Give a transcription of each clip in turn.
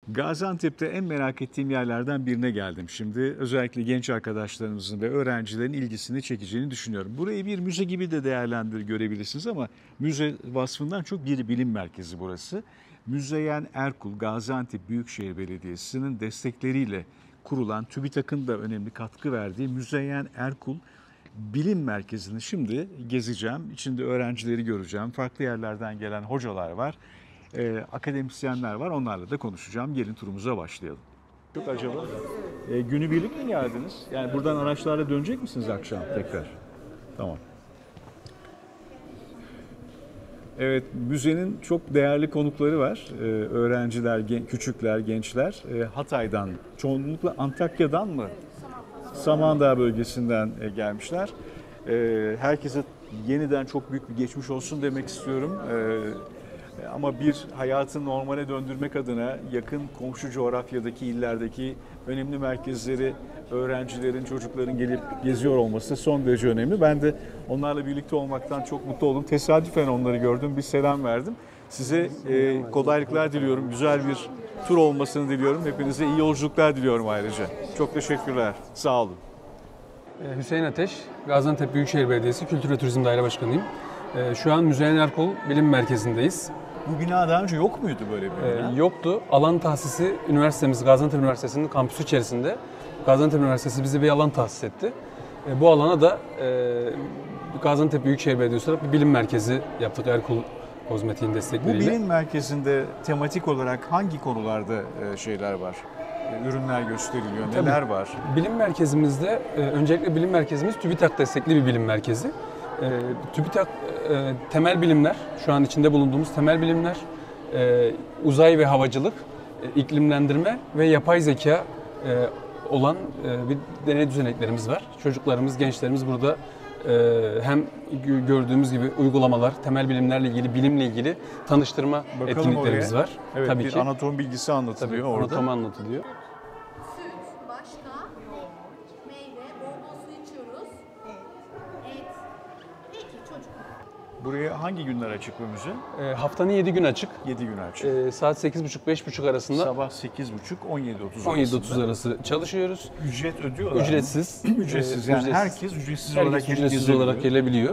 Gaziantep'te en merak ettiğim yerlerden birine geldim. Şimdi özellikle genç arkadaşlarımızın ve öğrencilerin ilgisini çekeceğini düşünüyorum. Burayı bir müze gibi de görebilirsiniz ama müze vasfından çok bir bilim merkezi burası. Müzeyyen Erkul, Gaziantep Büyükşehir Belediyesi'nin destekleriyle kurulan, TÜBİTAK'ın da önemli katkı verdiği Müzeyyen Erkul Bilim Merkezi'ni şimdi gezeceğim. İçinde öğrencileri göreceğim. Farklı yerlerden gelen hocalar var. Akademisyenler var. Onlarla da konuşacağım. Gelin turumuza başlayalım. Çok acaba. Günübirlik mi geldiniz? Yani buradan araçlarla dönecek misiniz akşam tekrar? Tamam. Evet, müzenin çok değerli konukları var. Öğrenciler, küçükler, gençler. Hatay'dan, çoğunlukla Antakya'dan mı? Samandağ bölgesinden gelmişler. Herkese yeniden çok büyük bir geçmiş olsun demek istiyorum. Ama bir hayatı normale döndürmek adına yakın komşu coğrafyadaki illerdeki önemli merkezleri öğrencilerin, çocukların gelip geziyor olması son derece önemli. Ben de onlarla birlikte olmaktan çok mutlu oldum. Tesadüfen onları gördüm, bir selam verdim. Size kolaylıklar diliyorum, güzel bir tur olmasını diliyorum. Hepinize iyi yolculuklar diliyorum ayrıca. Çok teşekkürler, sağ olun. Hüseyin Ateş, Gaziantep Büyükşehir Belediyesi Kültür ve Turizm Daire Başkanıyım. Şu an Müzeyyen Erkul Bilim Merkezi'ndeyiz. Bu bina daha önce yok muydu böyle bir bina? Yoktu. Alan tahsisi üniversitemiz, Gaziantep Üniversitesi'nin kampüsü içerisinde. Gaziantep Üniversitesi bize bir alan tahsis etti. Bu alana da Gaziantep Büyükşehir Belediyesi olarak bir bilim merkezi yaptık Erkul Kozmetik'in destekleriyle. Bu bilim merkezinde tematik olarak hangi konularda şeyler var? Ürünler gösteriliyor, neler var? Bilim merkezimizde, öncelikle bilim merkezimiz TÜBİTAK destekli bir bilim merkezi. TÜBİTAK temel bilimler, şu an içinde bulunduğumuz temel bilimler, uzay ve havacılık, iklimlendirme ve yapay zeka olan bir deney düzeneklerimiz var. Çocuklarımız, gençlerimiz burada hem gördüğümüz gibi uygulamalar, temel bilimlerle ilgili, bilimle ilgili tanıştırma etkinliklerimiz var. Evet, tabii bir ki. anatomi bilgisi anlatılıyor orada. Anatomi anlatılıyor. Süt, başka, meyve, bol bol su içiyoruz. Et. Peki çocuklar. Buraya hangi günler açık bu müze? Haftanın 7 gün açık. 7 gün açık. Saat 8.30-5.30 arasında Sabah 8.30 17.30 arası çalışıyoruz. Ücret ödüyorlar Ücretsiz. mı? Ücretsiz. Yani ücretsiz. herkes ücretsiz Herkes olarak ücretsiz olarak gelebiliyor.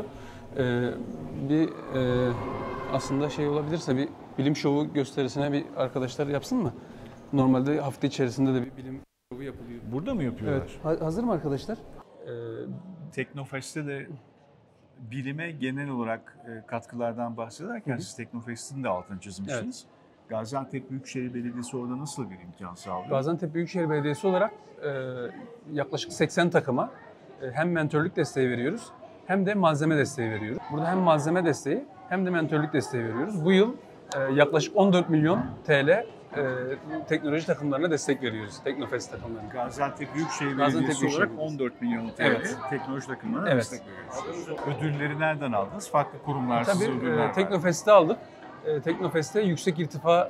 Bir aslında şey olabilirse bir bilim şovu gösterisine bir arkadaşlar yapsın mı? Normalde hafta içerisinde de bir bilim şovu yapılıyor. Burada mı yapıyorlar? Evet. Hazır mı arkadaşlar? Teknofest'te de bilime genel olarak katkılardan bahsederken siz Teknofest'in de altını çizmişsiniz. Evet. Gaziantep Büyükşehir Belediyesi orada nasıl bir imkan sağlıyor? Gaziantep Büyükşehir Belediyesi olarak yaklaşık 80 takıma hem mentörlük desteği veriyoruz hem de malzeme desteği veriyoruz. Burada hem malzeme desteği hem de mentörlük desteği veriyoruz. Bu yıl yaklaşık 14 milyon TL teknoloji takımlarına destek veriyoruz. Teknofest takımlarına. Gaziantep Büyükşehir Belediyesi olarak 14 milyon TL teknoloji takımlarına destek veriyoruz. Ödülleri nereden aldınız? Farklı kurumlar size ödüller verdi. Teknofest'te aldık. Teknofest'te yüksek irtifa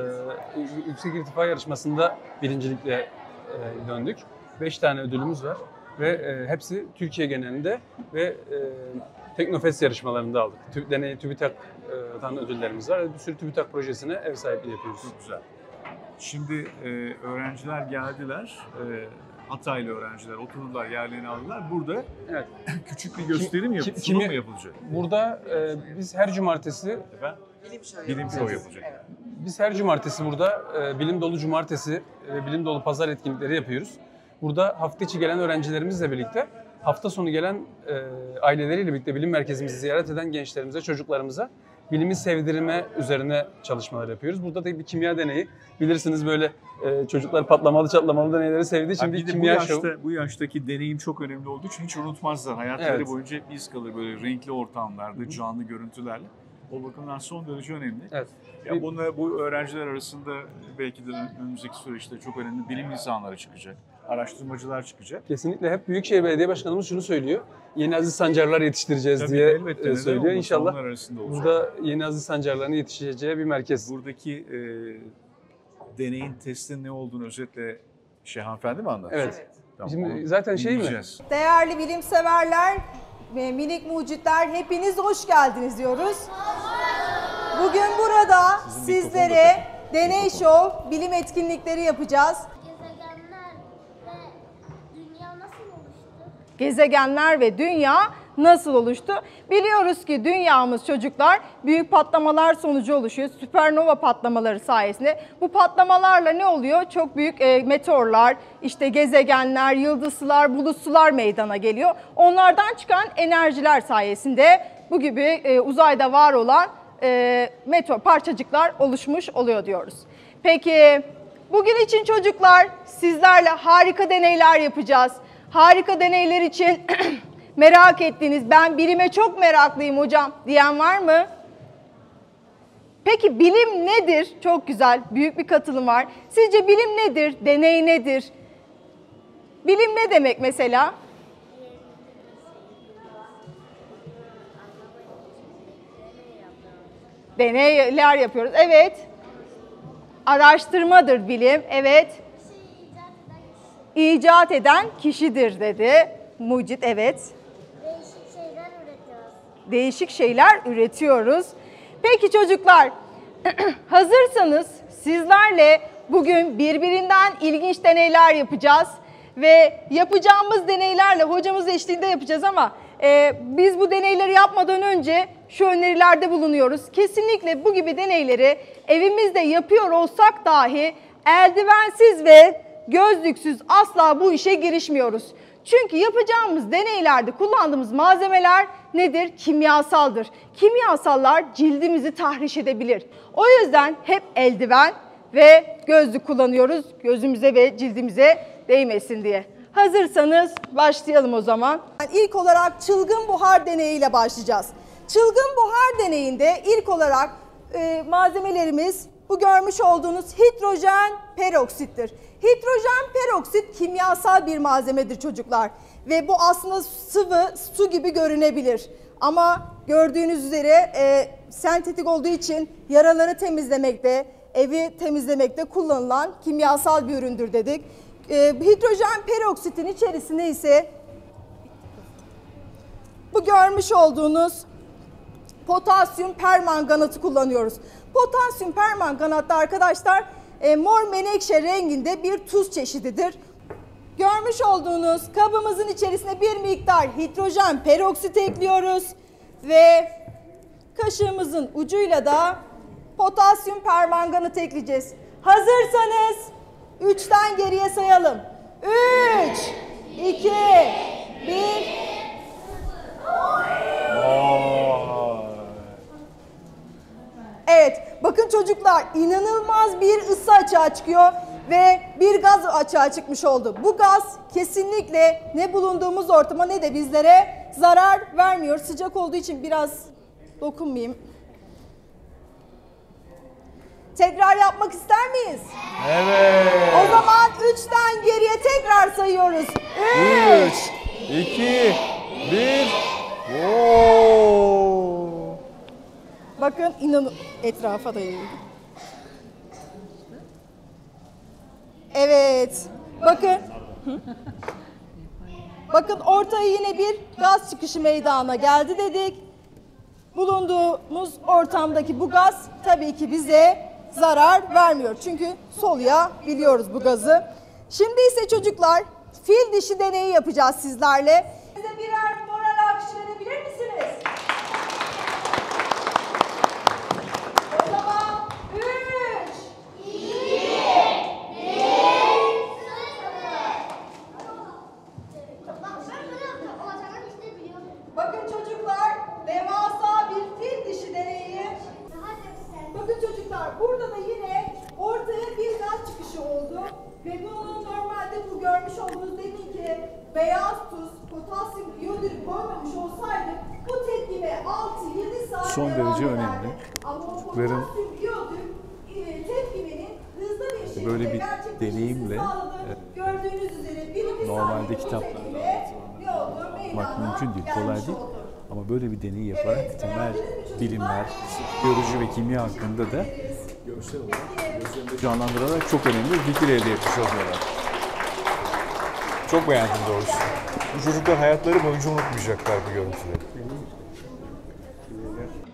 yarışmasında birincilikle döndük. 5 tane ödülümüz var ve hepsi Türkiye genelinde ve Teknofest yarışmalarında aldık. TÜBİTAK'tan ödüllerimiz var. Bir sürü TÜBİTAK projesine ev sahipliği yapıyoruz. Çok güzel. Şimdi öğrenciler geldiler. Hataylı öğrenciler oturdular, yerlerini aldılar. Burada evet. Küçük bir gösterim sunum mu yapılacak? Burada biz her cumartesi bilim show yapılacak. Evet. Biz her cumartesi burada bilim dolu cumartesi, bilim dolu pazar etkinlikleri yapıyoruz. Burada hafta içi gelen öğrencilerimizle birlikte hafta sonu gelen aileleriyle birlikte bilim merkezimizi ziyaret eden gençlerimize, çocuklarımıza bilimi sevdirme üzerine çalışmalar yapıyoruz. Burada da bir kimya deneyi. Bilirsiniz böyle çocuklar patlamalı çatlamalı deneyleri sevdiği için bir kimya şovu. Bu yaştaki deneyim çok önemli olduğu için hiç unutmazlar. Hayatları boyunca hep iz kalır böyle renkli ortamlarda, canlı görüntülerle. O bakımdan son derece önemli. Evet. Ya bu öğrenciler arasında belki de önümüzdeki süreçte çok önemli bilim insanları çıkacak. Araştırmacılar çıkacak. Kesinlikle hep Büyükşehir Belediye Başkanımız şunu söylüyor. Yeni Aziz Sancarlar yetiştireceğiz tabii diye söylüyor. İnşallah burada yeni Aziz Sancarların yetişeceği bir merkez. Buradaki deneyin, testin ne olduğunu özetle hanımefendi mi anlatacak? Evet. Tamam, şimdi zaten şey mi? Değerli bilimseverler ve minik mucitler hepiniz hoş geldiniz diyoruz. Bugün burada sizlere deney show, bilim etkinlikleri yapacağız. Gezegenler ve dünya nasıl oluştu? Biliyoruz ki dünyamız çocuklar büyük patlamalar sonucu oluşuyor. Süpernova patlamaları sayesinde. Bu patlamalarla ne oluyor? Çok büyük meteorlar, işte gezegenler, yıldızlar, bulutsular meydana geliyor. Onlardan çıkan enerjiler sayesinde bu gibi uzayda var olan meteor parçacıklar oluşmuş oluyor diyoruz. Peki bugün için çocuklar sizlerle harika deneyler yapacağız. Harika deneyler için merak ettiğiniz, ben bilime çok meraklıyım hocam diyen var mı? Peki bilim nedir? Çok güzel, büyük bir katılım var. Sizce bilim nedir? Deney nedir? Bilim ne demek mesela? Deneyler yapıyoruz. Evet. Araştırmadır bilim. Evet. İcat eden kişidir dedi. Mucit, evet. Değişik şeyler üretiyoruz. Değişik şeyler üretiyoruz. Peki çocuklar, hazırsanız sizlerle bugün birbirinden ilginç deneyler yapacağız. Ve yapacağımız deneylerle hocamız eşliğinde yapacağız ama biz bu deneyleri yapmadan önce şu önerilerde bulunuyoruz. Kesinlikle bu gibi deneyleri evimizde yapıyor olsak dahi eldivensiz ve gözlüksüz asla bu işe girişmiyoruz. Çünkü yapacağımız deneylerde kullandığımız malzemeler nedir? Kimyasaldır. Kimyasallar cildimizi tahriş edebilir. O yüzden hep eldiven ve gözlük kullanıyoruz gözümüze ve cildimize değmesin diye. Hazırsanız başlayalım o zaman. İlk olarak çılgın buhar deneyiyle başlayacağız. Çılgın buhar deneyinde ilk olarak malzemelerimiz bu görmüş olduğunuz hidrojen peroksittir. Hidrojen peroksit kimyasal bir malzemedir çocuklar. Ve bu aslında sıvı, su gibi görünebilir. Ama gördüğünüz üzere sentetik olduğu için yaraları temizlemekte, evi temizlemekte kullanılan kimyasal bir üründür dedik. Hidrojen peroksitin içerisine ise bu görmüş olduğunuz potasyum permanganatı kullanıyoruz. Potasyum permanganatta arkadaşlar mor menekşe renginde bir tuz çeşididir. Görmüş olduğunuz kabımızın içerisine bir miktar hidrojen peroksit ekliyoruz ve kaşığımızın ucuyla da potasyum permanganat ekleyeceğiz. Hazırsanız 3'ten geriye sayalım. 3, 2, 1. Evet, bakın çocuklar inanılmaz bir ısı açığa çıkıyor ve bir gaz açığa çıkmış oldu. Bu gaz kesinlikle ne bulunduğumuz ortama ne de bizlere zarar vermiyor. Sıcak olduğu için biraz dokunmayayım. Tekrar yapmak ister miyiz? Evet. O zaman 3'ten geriye tekrar sayıyoruz. 3, 2, 1. Oo. Bakın inanın etrafa da yayıldı. Evet. Bakın. Bakın ortaya yine bir gaz çıkışı meydana geldi dedik. Bulunduğumuz ortamdaki bu gaz tabii ki bize zarar vermiyor. Çünkü soluyabiliyoruz bu gazı. Şimdi ise çocuklar fil dişi deneyi yapacağız sizlerle. Bize birer moral alkış verebilir misiniz? O zaman 3, 2, 1. Bakın çocuklar, devasa bir fil dişi deneyi. Bakın çocuklar, burada da yine ortaya bir gaz çıkışı oldu. Ve bunu normalde bu görmüş olduğunuz deminki beyaz tuz, potasyum iyodürü koymamış olsaydık bu tepkime 6-7 saat Son devam derece ederdi. önemli. Ama o Çocukların potasyum iyodür tepkimenin hızlı bir şekilde böyle bir gerçekleşmesini deneyimle, sağladı. Gördüğünüz üzere bir normalde saniye bu kitaplarda tepkime ne oldu? yapmak Meydana mümkün değil, gelmiş kolay değil. oldu. Ama böyle bir deney yaparak temel bilimler, biyoloji ve kimya hakkında da görsel olarak gözlerinde canlandırarak çok önemli bir fikir elde etmiş oluyorlar. Çok beğendim doğrusu. Bu çocuklar hayatları boyunca unutmayacaklar bu görüntüleri.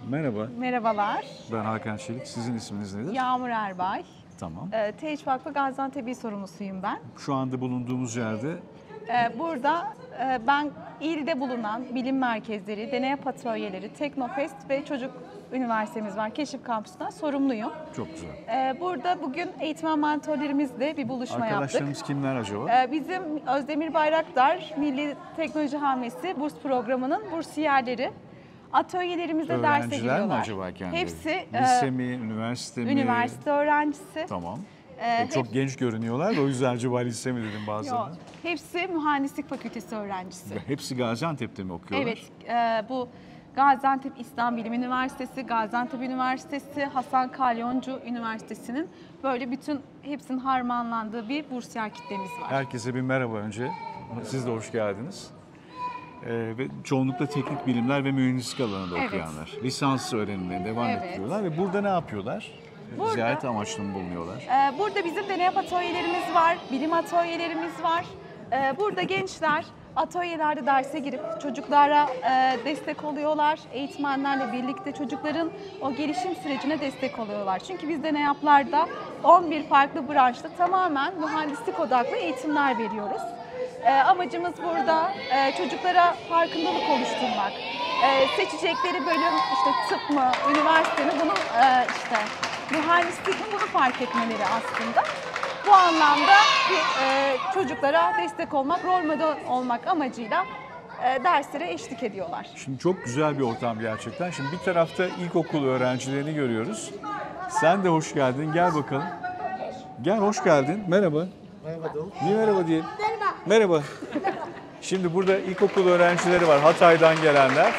Merhaba, Merhabalar, ben Hakan Çelik. Sizin isminiz nedir? Yağmur Erbay. Tamam. TEİŞ Vakfı Gaziantep İl Sorumlusuyum ben. Şu anda bulunduğumuz yerde Burada ben ilde bulunan bilim merkezleri, deney atölyeleri, Teknofest ve Çocuk Üniversitemiz var. Keşif Kampüsü'nden sorumluyum. çok güzel. Burada bugün eğitmen mentorlarımızla bir buluşma yaptık. Arkadaşlarımız kimler acaba? Bizim Özdemir Bayraktar Milli Teknoloji Hamlesi burs programının bursiyerleri. Atölyelerimizde derse Öğrenciler giriyorlar. mi acaba kendileri? Hepsi Lise mi, üniversite mi? üniversite öğrencisi. Tamam. Hep- Çok genç görünüyorlar da o yüzden acaba lise mi dedim bazılarına. Yok, hepsi mühendislik fakültesi öğrencisi. Ve hepsi Gaziantep'te mi okuyorlar? Evet, bu Gaziantep İslam Bilim Üniversitesi, Gaziantep Üniversitesi, Hasan Kalyoncu Üniversitesi'nin böyle bütün hepsinin harmanlandığı bir bursiyer kitlemiz var. Herkese bir merhaba önce. Siz de hoş geldiniz. Ve çoğunlukla teknik bilimler ve mühendislik alanında Evet. okuyanlar. Lisans öğrenimlerine devam Evet. ettiriyorlar ve burada ne yapıyorlar? Burada- Ziyaret amaçlı mı bulunuyorlar? Burada bizim deney atölyelerimiz var, bilim atölyelerimiz var. Burada gençler atölyelerde derse girip çocuklara destek oluyorlar. Eğitmenlerle birlikte çocukların o gelişim sürecine destek oluyorlar. Çünkü biz deney yapılarda 11 farklı branşta tamamen mühendislik odaklı eğitimler veriyoruz. Amacımız burada çocuklara farkındalık oluşturmak. Seçecekleri bölüm işte tıp mı, üniversite mi bunu işte mühendislik mi bunu fark etmeleri aslında. Bu anlamda çocuklara destek olmak, rol model olmak amacıyla derslere eşlik ediyorlar. Şimdi çok güzel bir ortam gerçekten. Şimdi bir tarafta ilkokul öğrencilerini görüyoruz. Sen de hoş geldin. Gel bakalım. Gel, hoş geldin. Merhaba. Merhaba Doğum. Bir merhaba diyelim. Merhaba. Şimdi burada ilkokul öğrencileri var. Hatay'dan gelenler.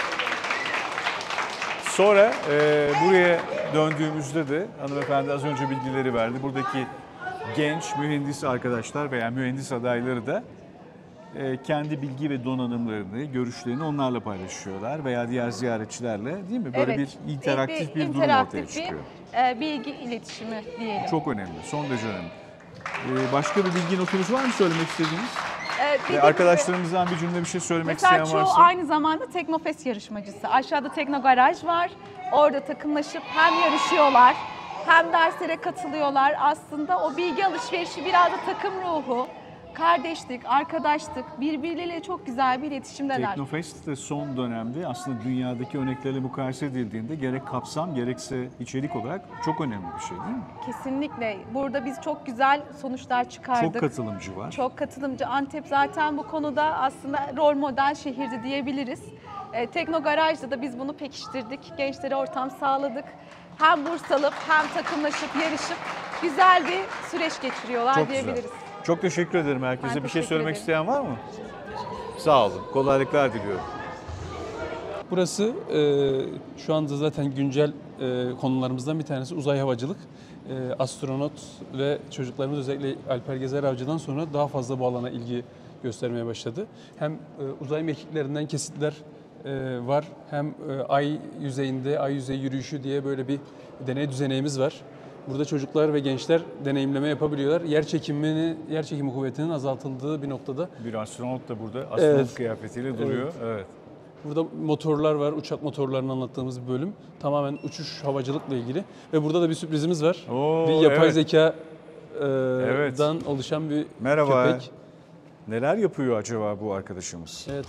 Sonra buraya döndüğümüzde de hanımefendi az önce bilgileri verdi. Buradaki genç mühendis arkadaşlar veya mühendis adayları da kendi bilgi ve donanımlarını, görüşlerini onlarla paylaşıyorlar veya diğer ziyaretçilerle, değil mi? Böyle Evet, bir interaktif bir durum interaktif ortaya çıkıyor. bilgi iletişimi diyelim. Çok önemli, son derece önemli. Başka bir bilgi notunuz var mı söylemek istediğiniz? Bir de Arkadaşlarımızdan bir cümle bir şey söylemek mesela isteyen çoğu varsa. aynı zamanda Teknofest yarışmacısı. Aşağıda Teknogaraj var. Orada takımlaşıp hem yarışıyorlar hem derslere katılıyorlar. Aslında o bilgi alışverişi biraz da takım ruhu, kardeşlik, arkadaşlık, birbirleriyle çok güzel bir iletişimdeler. Teknofest de son dönemde aslında dünyadaki örneklerle mukayese edildiğinde gerek kapsam gerekse içerik olarak çok önemli bir şey, değil mi? Kesinlikle. Burada biz çok güzel sonuçlar çıkardık. Çok katılımcı var. Çok katılımcı. Antep zaten bu konuda aslında rol model şehirdi diyebiliriz. Teknogaraj'da da biz bunu pekiştirdik. Gençlere ortam sağladık. Hem burs alıp hem takımlaşıp yarışıp güzel bir süreç geçiriyorlar Çok diyebiliriz. güzel. Çok teşekkür ederim herkese. Ben Bir şey teşekkür söylemek ederim. isteyen var mı? Sağ olun. Kolaylıklar diliyorum. Burası şu anda zaten güncel konularımızdan bir tanesi uzay havacılık. Astronot ve çocuklarımız özellikle Alper Gezer Avcı'dan sonra daha fazla bu alana ilgi göstermeye başladı. Hem uzay mekiklerinden kesitler var, hem ay yüzeyinde ay yüzeyi yürüyüşü diye böyle bir deney düzeneğimiz var. Burada çocuklar ve gençler deneyimleme yapabiliyorlar. Yer çekimi kuvvetinin azaltıldığı bir noktada. Bir astronot da burada astronot Evet. kıyafetiyle duruyor. Evet. Burada motorlar var, uçak motorlarını anlattığımız bir bölüm. Tamamen uçuş havacılıkla ilgili. Ve burada da bir sürprizimiz var. Oo, bir yapay evet. zekadan oluşan bir Merhaba. köpek. Neler yapıyor acaba bu arkadaşımız? Evet.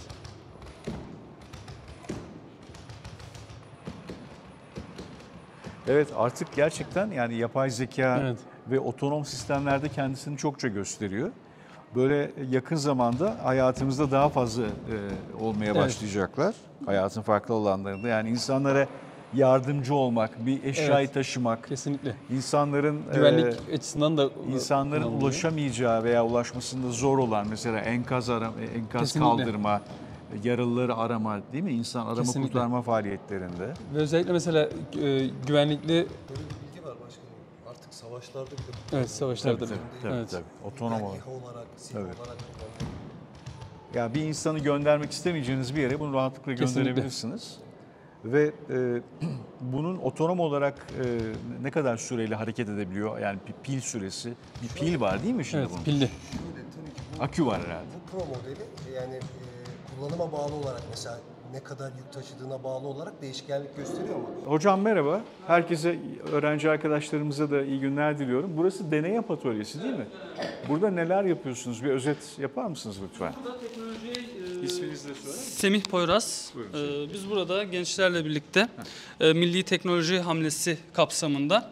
Evet, artık gerçekten yani yapay zeka Evet. ve otonom sistemlerde kendisini çokça gösteriyor. Böyle yakın zamanda hayatımızda daha fazla olmaya Evet. başlayacaklar. Hayatın farklı alanlarında. Yani insanlara yardımcı olmak, bir eşyayı Evet. taşımak, Kesinlikle. insanların Güvenlik açısından da insanların kullanılıyor. ulaşamayacağı veya ulaşmasında zor olan mesela enkaz Kesinlikle. kaldırma, yaralıları arama, değil mi? İnsan arama Kesinlikle. kurtarma faaliyetlerinde. Ve özellikle mesela güvenlikli Böyle bir bilgi var başkanım. Artık savaşlarda bile evet savaşlarda Tabii, da. tabii, Evet. tabii. Otonom olarak. İHA olarak, SİHA Evet. olarak kullanılıyor. Ya bir insanı göndermek istemeyeceğiniz bir yere bunu rahatlıkla Kesinlikle. gönderebilirsiniz. Ve bunun otonom olarak ne kadar süreyle hareket edebiliyor? Yani bir pil süresi, bir pil var değil mi şimdi Evet, bunun? pilli. Şöyle tabii ki bu, Akü var herhalde. bu Pro modeli yani kullanıma bağlı olarak mesela ne kadar yük taşıdığına bağlı olarak değişkenlik gösteriyor ama Hocam merhaba. Herkese, öğrenci arkadaşlarımıza da iyi günler diliyorum. Burası deney yap atölyesi değil mi? Burada neler yapıyorsunuz? Bir özet yapar mısınız lütfen? İsminizi de söyler misiniz? Semih Poyraz. Biz burada gençlerle birlikte Milli Teknoloji Hamlesi kapsamında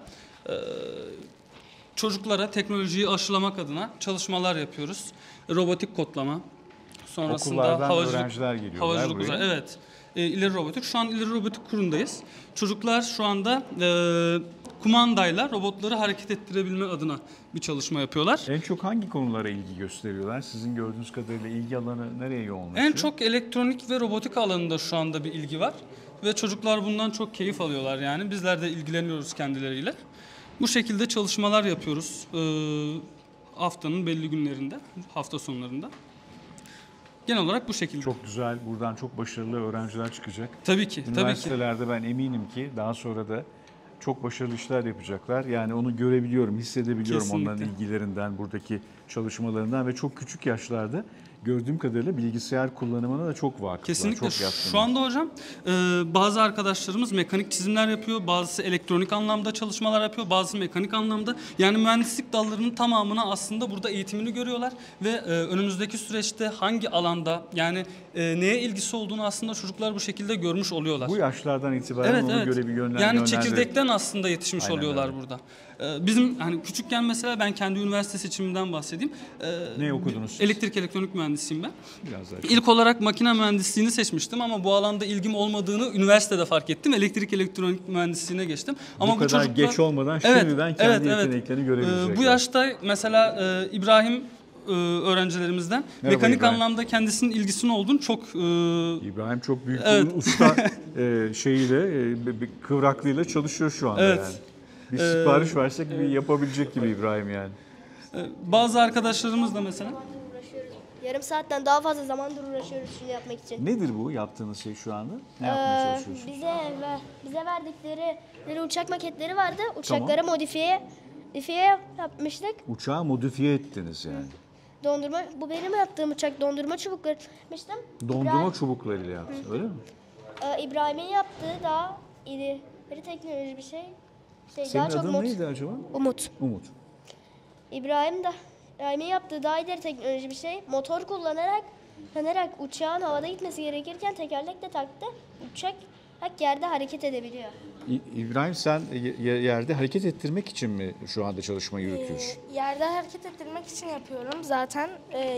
çocuklara teknolojiyi aşılamak adına çalışmalar yapıyoruz. Robotik kodlama, sonrasında Okullardan öğrenciler geliyorlar havacılık buraya. uzay. Evet. İleri robotik. Şu an ileri robotik kurumdayız. Çocuklar şu anda kumandayla robotları hareket ettirebilme adına bir çalışma yapıyorlar. En çok hangi konulara ilgi gösteriyorlar? Sizin gördüğünüz kadarıyla ilgi alanı nereye yoğunlaşıyor? En çok elektronik ve robotik alanında şu anda bir ilgi var. Ve çocuklar bundan çok keyif alıyorlar yani. Bizler de ilgileniyoruz kendileriyle. Bu şekilde çalışmalar yapıyoruz. Haftanın belli günlerinde, hafta sonlarında. Genel olarak bu şekilde. Çok güzel, buradan çok başarılı öğrenciler çıkacak. Tabii ki, tabii ki. Üniversitelerde ben eminim ki daha sonra da çok başarılı işler yapacaklar. Yani onu görebiliyorum, hissedebiliyorum Kesinlikle. onların ilgilerinden, buradaki çalışmalarından ve çok küçük yaşlarda gördüğüm kadarıyla bilgisayar kullanımına da çok vakıflar, Kesinlikle. çok yatkınlar. Şu anda hocam bazı arkadaşlarımız mekanik çizimler yapıyor, bazısı elektronik anlamda çalışmalar yapıyor, bazısı mekanik anlamda. Yani mühendislik dallarının tamamına aslında burada eğitimini görüyorlar ve önümüzdeki süreçte hangi alanda yani neye ilgisi olduğunu aslında çocuklar bu şekilde görmüş oluyorlar. Bu yaşlardan itibaren Evet, ona evet. göre bir Yani çekirdekten aslında yetişmiş Aynen oluyorlar öyle. burada. Bizim hani küçükken mesela ben kendi üniversite seçimimden bahsedeyim. Ne okudunuz siz? Elektrik elektronik mühendisiyim ben. Biraz daha. İlk olarak makine mühendisliğini seçmiştim ama bu alanda ilgim olmadığını üniversitede fark ettim. Elektrik elektronik mühendisliğine geçtim. Ama Bu kadar geç olmadan şimdiden kendi yeteneklerini görebilecekler. Bu yaşta mesela İbrahim öğrencilerimizden Merhaba mekanik İbrahim. anlamda kendisinin ilgisinin olduğunu çok İbrahim çok büyük Evet. bir usta bir kıvraklığıyla çalışıyor şu anda Evet. yani. Bir sipariş versek bir yapabilecek gibi İbrahim yani. bazı arkadaşlarımız da mesela Uğraşıyoruz. Yarım saatten daha fazla zamandır uğraşıyoruz şunu yapmak için. Nedir bu yaptığınız şey şu anda? Ne yapmaya çalışıyorsunuz? Bize verdikleri böyle uçak maketleri vardı. Uçakları modifiye yapmıştık. Uçağı modifiye ettiniz yani. Dondurma, bu benim yaptığım uçak. Dondurma çubukları yapmıştım. Dondurma çubuklarıyla yaptınız öyle mi? İbrahim'in yaptığı daha ileri teknoloji bir şey. Senin daha çok adın neydi acaba? Umut. Umut. İbrahim'in yaptığı daha ileri teknoloji bir şey. Motor kullanarak uçağın havada gitmesi gerekirken tekerlekle taktı. Uçak yerde hareket edebiliyor. İbrahim sen yerde hareket ettirmek için mi şu anda çalışmayı yürütüyorsun? Yerde hareket ettirmek için yapıyorum. Zaten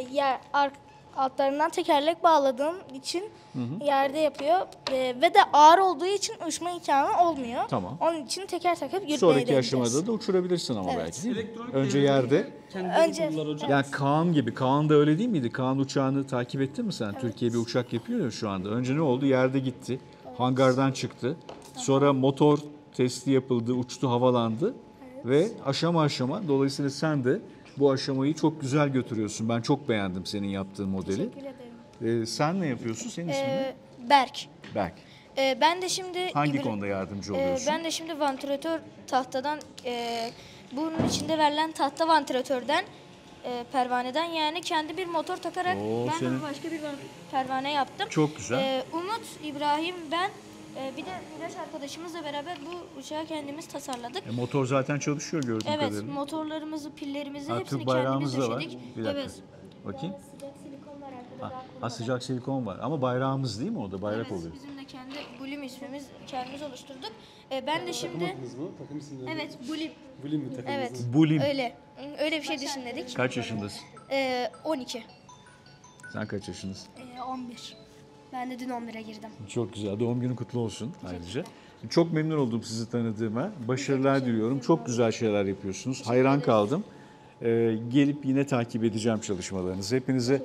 altlarından tekerlek bağladığım için yerde yapıyor. Ve de ağır olduğu için uçma imkanı olmuyor. Tamam. Onun için teker takıp yürütmeye Sonraki deneyeceğiz. aşamada da uçurabilirsin ama Evet. belki değil mi? Elektronik Önce devriminde yerde. kendileri Önce- buldular hocam. Yani Kaan gibi. Kaan da öyle değil miydi? Kaan uçağını takip ettin mi sen? Türkiye bir uçak yapıyor ya şu anda. Önce ne oldu? Yerde gitti. Hangardan çıktı. Sonra motor testi yapıldı, uçtu, havalandı. Ve aşama aşama dolayısıyla sen de bu aşamayı çok güzel götürüyorsun. Ben çok beğendim senin yaptığın modeli. Teşekkür ederim. Sen ne yapıyorsun? Senin ismin ne? Berk. Berk. Ben de şimdi Hangi konuda yardımcı oluyorsun? ben de şimdi vantilatör tahtadan bunun içinde verilen tahta vantilatörden pervaneden yani kendi bir motor takarak ben senin- de başka bir pervane yaptım. Çok güzel. Umut, İbrahim, ben bir de Miraç arkadaşımızla beraber bu uçağı kendimiz tasarladık. Motor zaten çalışıyor gördüğüm Evet, kadarıyla. motorlarımız, pillerimizi Ha, hepsini Türk bayrağımız kendimiz da var. döşedik. Bir dakika. Evet. Bakayım. Sıcak silikon var arkada. Ha, daha ha, sıcak silikon var ama bayrağımız değil mi o da? Bayrak Evet, oluyor. bizim de kendi Bulim ismimiz kendimiz oluşturduk. Ben de şimdi takım isimleri evet Bulim. Bulim mi takım? Evet. Bulim. Öyle bir şey düşündük. Kaç yaşındasın? 12. Sen kaç yaşındasın? 11. Ben de dün 11'e girdim. Çok güzel. Doğum günün kutlu olsun ayrıca. Çok memnun oldum sizi tanıdığıma. Başarılar diliyorum. Çok güzel şeyler yapıyorsunuz. Hayran kaldım. Gelip yine takip edeceğim çalışmalarınızı. Hepinize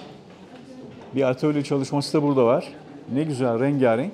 bir atölye çalışması da burada var. Ne güzel, rengarenk.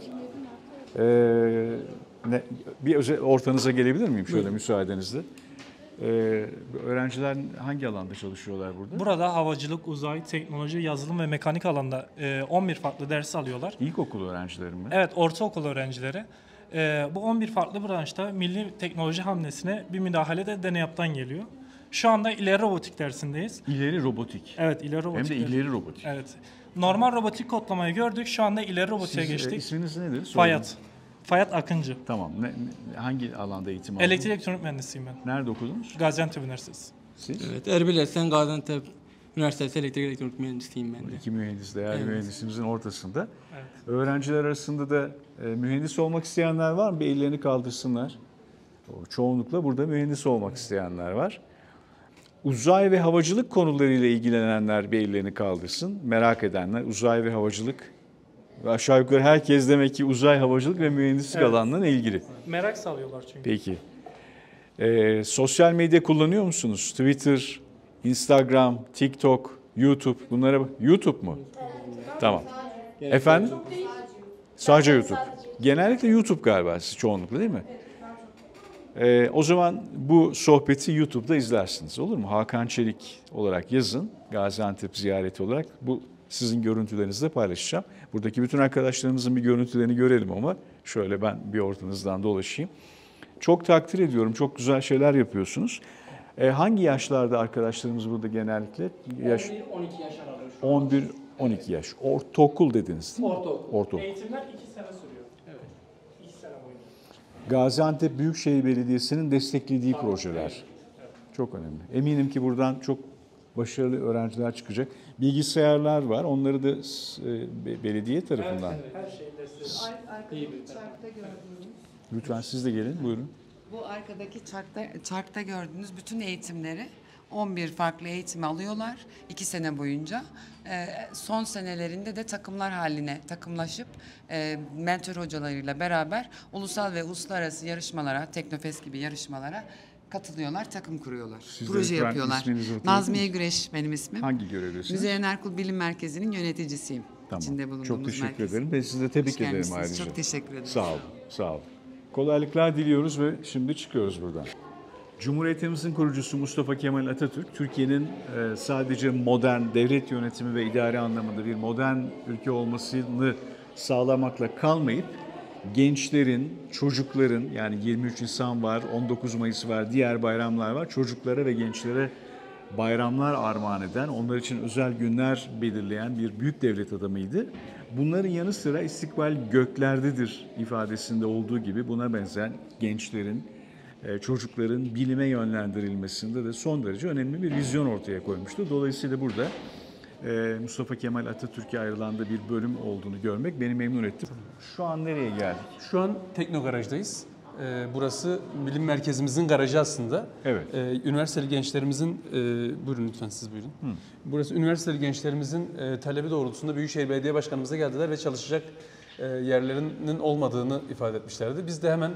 Bir ortanıza gelebilir miyim şöyle müsaadenizle? Öğrenciler hangi alanda çalışıyorlar burada? Burada havacılık, uzay, teknoloji, yazılım ve mekanik alanda 11 farklı ders alıyorlar. İlkokul öğrencileri mi? Evet, ortaokul öğrencileri. Bu 11 farklı branşta milli teknoloji hamlesine bir müdahale de deney yaptan geliyor. Şu anda ileri robotik dersindeyiz. İleri robotik. Evet, ileri robotik. Hem de ileri robotik. Evet. Normal robotik kodlamayı gördük. Şu anda ileri robotiğe Siz, geçtik. isminiz nedir? Fayat. Fayat Akıncı. Tamam. Hangi alanda eğitim aldınız? Elektrik elektronik mühendisiyim ben. Nerede okudunuz? Gaziantep Üniversitesi. Siz? Evet, Erbil Esen Gaziantep Üniversitesi Elektrik Elektronik Mühendisiyim ben de. İki mühendis, değerli Evet. mühendisimizin ortasında. Evet. Öğrenciler arasında da mühendis olmak isteyenler var mı? Bir ellerini kaldırsınlar. Çoğunlukla burada mühendis olmak isteyenler var. Uzay ve havacılık konularıyla ilgilenenler bir ellerini kaldırsın. Merak edenler, uzay ve havacılık. Ve aşağı yukarı herkes demek ki uzay, havacılık ve mühendislik alanlarına ilgili. Merak salıyorlar çünkü. Peki. Sosyal medya kullanıyor musunuz? Twitter, Instagram, TikTok, YouTube. Bunlara YouTube mu? Tamam. Efendim? Sadece YouTube. Genellikle YouTube galiba siz çoğunlukla değil mi? O zaman bu sohbeti YouTube'da izlersiniz, olur mu? Hakan Çelik olarak yazın, Gaziantep ziyareti olarak. Bu sizin görüntülerinizi de paylaşacağım. Buradaki bütün arkadaşlarımızın bir görüntülerini görelim ama şöyle ben bir ortanızdan dolaşayım. Çok takdir ediyorum, çok güzel şeyler yapıyorsunuz. Hangi yaşlarda arkadaşlarımız burada genellikle? 11-12 yaş aralıyor. 11-12 yaş. Ortaokul dediniz değil mi? Ortaokul. Eğitimler 2 sene sürüyor. Evet. 2 sene boyunca. Gaziantep Büyükşehir Belediyesi'nin desteklediği projeler. Çok önemli. Eminim ki buradan çok başarılı öğrenciler çıkacak. Bilgisayarlar var. Onları da belediye tarafından. Evet, her şeyin desteği. Lütfen siz de gelin. Buyurun. Bu arkadaki çarkta gördüğünüz bütün eğitimleri 11 farklı eğitim alıyorlar 2 sene boyunca. Son senelerinde de takımlar haline takımlaşıp mentor hocalarıyla beraber ulusal ve uluslararası yarışmalara, Teknofest gibi yarışmalara katılıyorlar, takım kuruyorlar. Siz de Proje lütfen yapıyorlar. isminizi hatırlatır Nazmiye mısınız? Güreş benim ismim. Hangi görevdesiniz? Müzeyyen Erkul Bilim Merkezi'nin yöneticisiyim. Tamam. İçinde bulunduğumuz Çok teşekkür merkez. ederim. Ben sizi de tebrik Hoş ederim gelmişsiniz. ayrıca. Çok teşekkür ederim. Sağ olun. Sağ olun. Kolaylıklar diliyoruz ve şimdi çıkıyoruz buradan. Cumhuriyetimizin kurucusu Mustafa Kemal Atatürk, Türkiye'nin sadece modern devlet yönetimi ve idare anlamında bir modern ülke olmasını sağlamakla kalmayıp gençlerin, çocukların yani 23 Nisan var, 19 Mayıs var, diğer bayramlar var. Çocuklara ve gençlere bayramlar armağan eden, onlar için özel günler belirleyen bir büyük devlet adamıydı. Bunların yanı sıra istikbal göklerdedir ifadesinde olduğu gibi buna benzer gençlerin, çocukların bilime yönlendirilmesinde de son derece önemli bir vizyon ortaya koymuştu. Dolayısıyla burada Mustafa Kemal Atatürk'e ayrılan da bir bölüm olduğunu görmek beni memnun etti. Şu an nereye geldik? Şu an Teknogarajdayız. Burası bilim merkezimizin garajı aslında. Evet. Üniversiteli gençlerimizin, buyurun lütfen siz buyurun. Burası üniversiteli gençlerimizin talebi doğrultusunda Büyükşehir Belediye Başkanımıza geldiler ve çalışacak yerlerinin olmadığını ifade etmişlerdi. Biz de hemen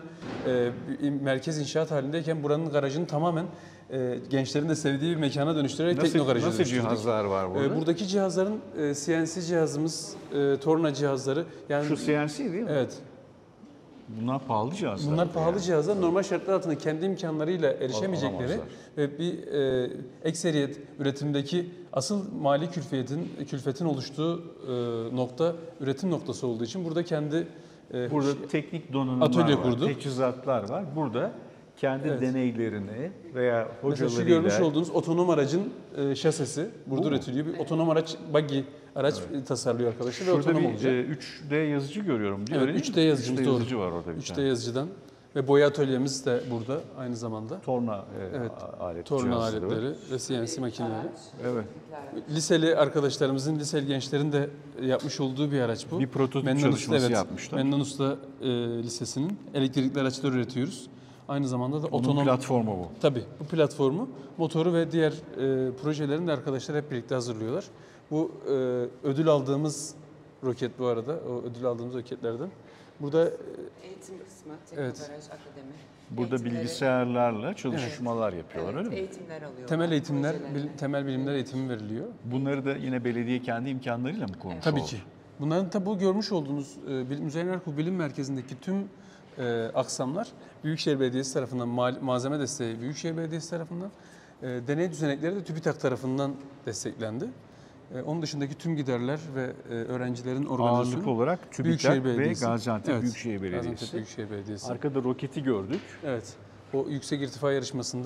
merkez inşaat halindeyken buranın garajını tamamen gençlerin de sevdiği bir mekana dönüştürerek Teknogaraj'a dönüştürdük. Nasıl cihazlar var burada? Buradaki cihazların CNC cihazımız, torna cihazları. Yani Şu CNC değil mi? Evet. Bunlar pahalı cihazlar. Bunlar pahalı cihazlar. Normal şartlar altında kendi imkanlarıyla erişemeyecekleri Alamazlar. ve bir ekseriyet üretimdeki asıl mali külfetin oluştuğu nokta üretim noktası olduğu için burada kendi burada teknik donanımlar atölye var, kurdu. teçhizatlar var. Burada kendi deneylerini veya Mesela şu hocalarıyla... görmüş olduğunuz otonom aracın şasisi burada üretiliyor. Bir otonom araç, buggy araç tasarlıyor arkadaşlar ve Şurada otonom bir olacak. 3D yazıcı görüyorum. Değil mi? Evet, 3D yazıcımız 3D doğru. yazıcı var orada bir 3D tane. yazıcıdan ve boya atölyemiz de burada aynı zamanda. Torna Torna cihazları var. aletleri ve CNC makineleri. Evet. Liseli arkadaşlarımızın, liseli gençlerin de yapmış olduğu bir araç bu. Bir prototip Mennan çalışması Usta, yapmışlar. Mennan Usta Lisesi'nin elektrikli araçlar üretiyoruz. Aynı zamanda da Onun otonom... platformu bu. Tabii bu platformu, motoru ve diğer projelerini de arkadaşlar hep birlikte hazırlıyorlar. Bu ödül aldığımız roket bu arada, o ödül aldığımız roketlerden. Burada Eğitim kısmı, Evet. Teknogaraj Akademi. Burada bilgisayarlarla çalışmalar yapıyorlar öyle mi? Eğitimler alıyorlar. temel eğitimler, projelerle. temel bilimler eğitimi veriliyor. Bunları da yine belediye kendi imkanlarıyla mı kurmuş Tabii oldu? ki. Bunların tabi bu görmüş olduğunuz Müzeyyen Erkul Bilim Merkezi'ndeki tüm aksamlar Büyükşehir Belediyesi tarafından, malzeme desteği Büyükşehir Belediyesi tarafından, deney düzenekleri de TÜBİTAK tarafından desteklendi. Onun dışındaki tüm giderler ve öğrencilerin organizasyonu Ağırlık olarak TÜBİTAK ve Gaziantep Büyükşehir Belediyesi. Gaziantep Büyükşehir Belediyesi. Arkada roketi gördük. Evet. O yüksek irtifa yarışmasında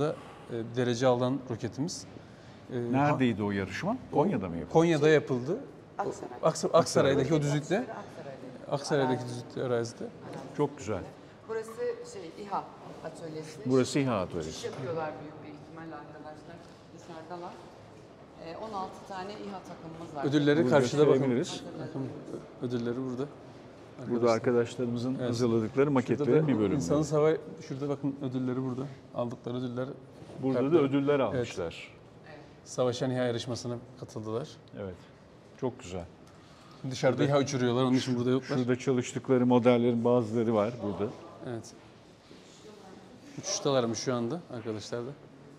derece alan roketimiz. Neredeydi o yarışma? Konya'da mı yapıldı? Konya'da yapıldı. Aksaray'daki o düzlükte. Aksaray'daki düzlükte arazide. Çok güzel. Burası İHA atölyesi. Burası İHA atölyesi. İş yapıyorlar büyük bir ihtimalle arkadaşlar. Dışarıdalar. 16 tane İHA takımımız var. Ödülleri Burada karşıda bakın. görebiliriz. Bakın ödülleri burada. Burada arkadaşlarımızın hazırladıkları maketlerin Şurada da bir bölümü. İnsanın hava, şurada bakın ödülleri burada. Aldıkları ödüller. Burada da ödüller almışlar. Savaşan İHA yarışmasına katıldılar. Evet. Çok güzel. Dışarıda İHA uçuruyorlar, onun için burada yoklar. Şurada çalıştıkları modellerin bazıları var burada. Evet. Uçuştalarmış şu anda arkadaşlar da.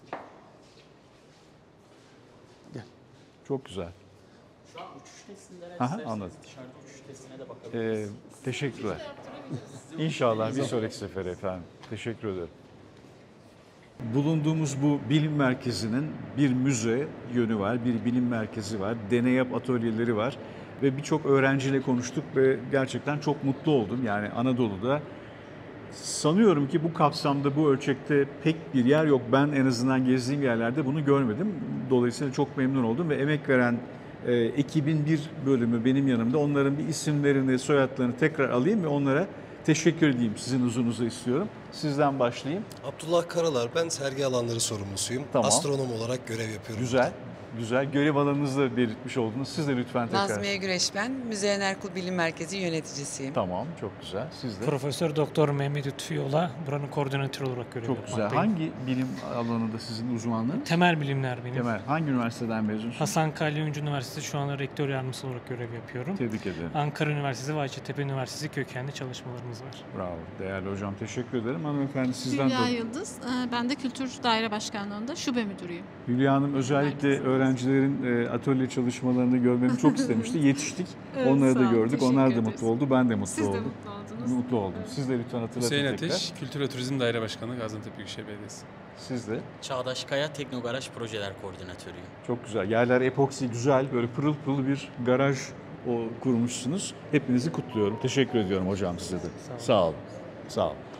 Gel. Çok güzel. Şu an uçuş testlere Aha, anladım. dışarıda uçuş testine de bakabiliriz. Teşekkürler. İnşallah bir sonraki sefere efendim. Teşekkür ederim. Bulunduğumuz bu bilim merkezinin bir müze yönü var, bir bilim merkezi var, deney yap atölyeleri var ve birçok öğrenciyle konuştuk ve gerçekten çok mutlu oldum. Yani Anadolu'da sanıyorum ki bu kapsamda, bu ölçekte pek bir yer yok. Ben en azından gezdiğim yerlerde bunu görmedim. Dolayısıyla çok memnun oldum ve emek veren ekibin bir bölümü benim yanımda. Onların bir isimlerini, soyadlarını tekrar alayım ve onlara teşekkür edeyim. Sizin huzurunuza istiyorum. Sizden başlayayım. Abdullah Karalar, ben sergi alanları sorumlusuyum. Tamam. Astronom olarak görev yapıyorum. Güzel. Güzel. Görev alanınızı da belirtmiş oldunuz. Siz de lütfen tekrar. Nazmiye Güreş ben. Müzeyyen Erkul Bilim Merkezi yöneticisiyim. Tamam. Çok güzel. Siz de. Profesör Doktor Mehmet Lütfiyola buranın koordinatörü olarak görev Çok güzel. yapmaktayım. Hangi bilim alanında sizin uzmanlığınız? Temel bilimler benim. Temel. Hangi üniversiteden mezunsunuz? Hasan Kalyoncu Üniversitesi şu anda rektör yardımcısı olarak görev yapıyorum. Tebrik ederim. Ankara Üniversitesi ve Hacettepe Üniversitesi kökenli çalışmalarımız var. Bravo. Değerli hocam, teşekkür ederim. Hanımefendi sizden Hülya de. Yıldız, ben de Kültür Daire Başkanlığı'nda şube müdürüyüm. Hülya Hanım özellikle öğrencilerin atölye çalışmalarını görmemi çok istemişti. Yetiştik. Evet, Onları sağ da olun, gördük. teşekkür Onlar da ederiz. mutlu oldu. Ben de mutlu Siz de oldum. mutlu oldunuz. Mutlu oldum. Siz de lütfen hatırlatın Hüseyin tekrar. Ateş, Kültür ve Turizm Daire Başkanı, Gaziantep Büyükşehir Belediyesi. Siz de. Çağdaş Kaya Teknogaraj Projeler Koordinatörüyüm. Çok güzel. Yerler epoksi, güzel. Böyle pırıl pırıl bir garaj kurmuşsunuz. Hepinizi kutluyorum. Teşekkür ediyorum hocam size de. Sağ olun. Sağ olun.